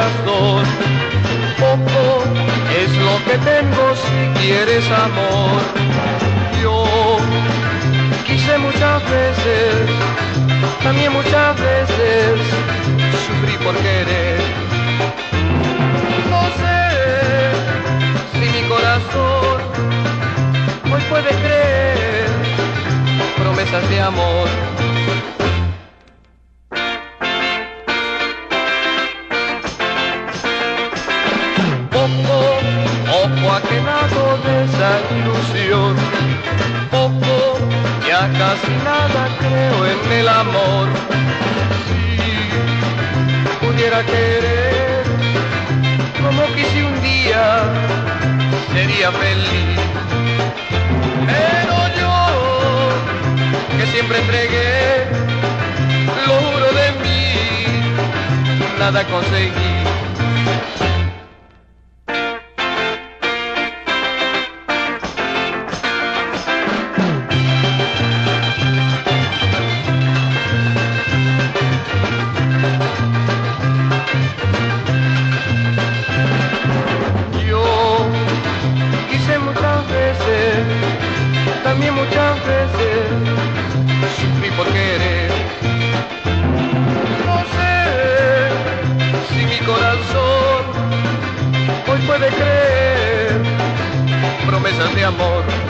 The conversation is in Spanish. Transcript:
corazón. Poco es lo que tengo si quieres amor. Yo quise muchas veces, también muchas veces sufrí por querer. No sé si mi corazón hoy puede creer promesas de amor. Poco ha quedado de esa ilusión, poco, ya casi nada creo en el amor. Si pudiera querer como quise un día, sería feliz. Pero yo, que siempre entregué lo juro de mí, nada conseguí. También muchas veces sufrí por querer. No sé si mi corazón hoy puede creer promesas de amor.